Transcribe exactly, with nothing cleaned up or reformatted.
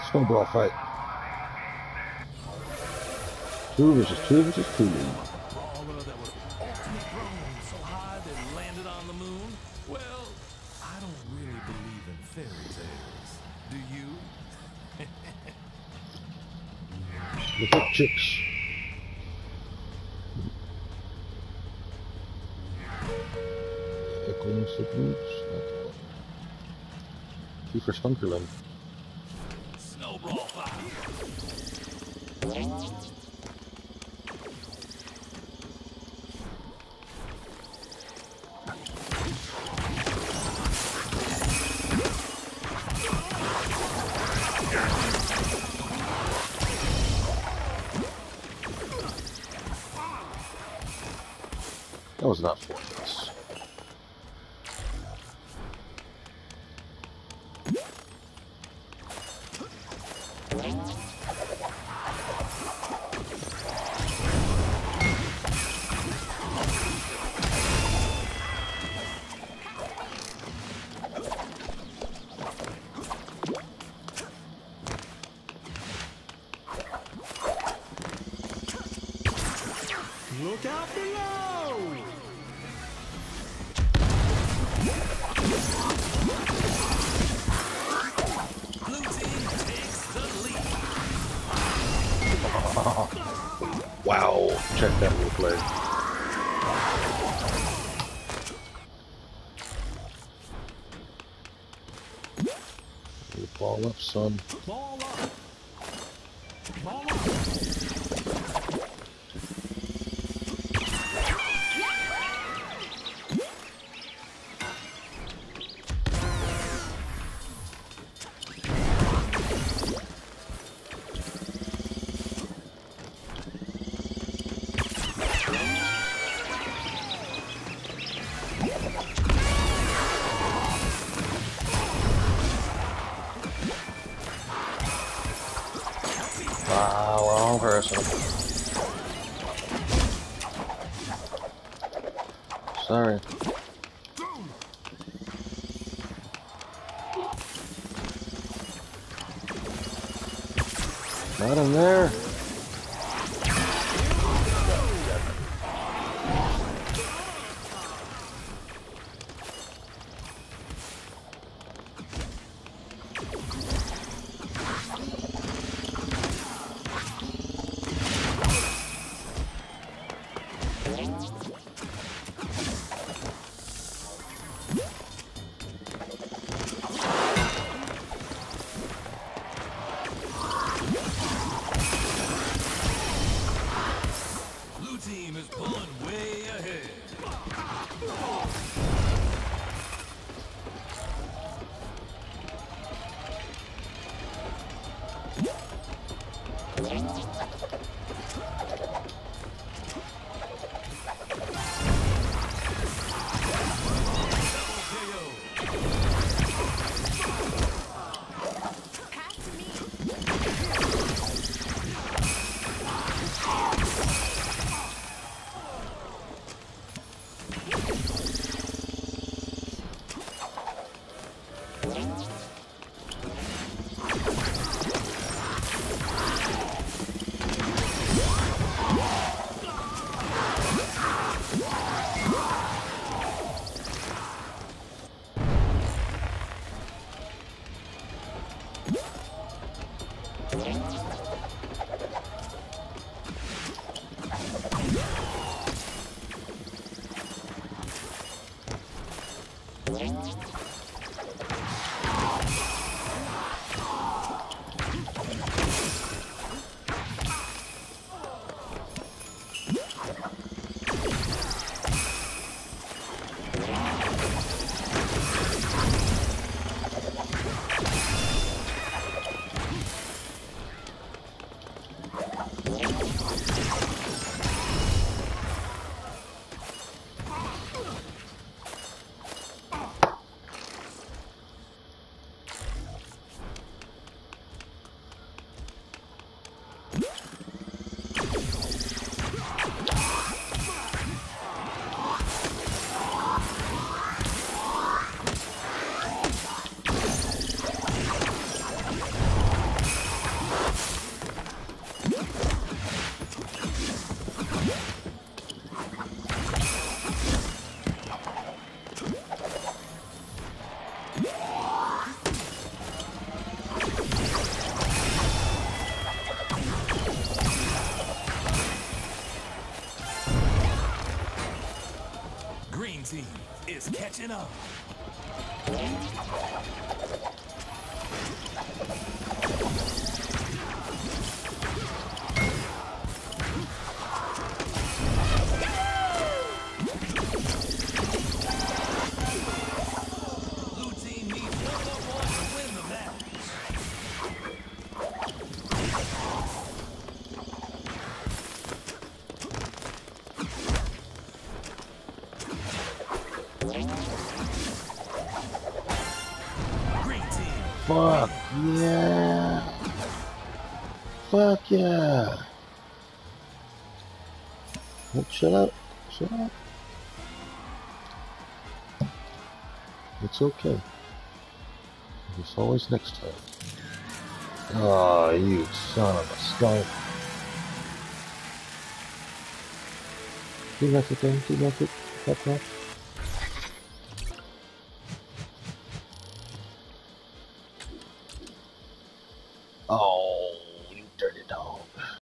Snowball fight. Two versus two versus two. Brawler that was ultimate grown so high they landed on the moon. Well, I don't really believe in fairy tales. Do you? Look at chicks. Echoing signals. Two for Stunkerland. Snowball fight. That was not Fortress. Look out below! Blue team takes the lead. Wow. Check that replay. You ball up, son. Ball up! Ball up! Wow, wrong person. Sorry. Not in there. It's catching up. Blue team needs one more point to win the match. Green team. Fuck yeah! Fuck yeah! Oh, shut up! Shut up! It's okay. There's always next time. Oh, you son of a skunk! You left it there. You left it. That's right. Oh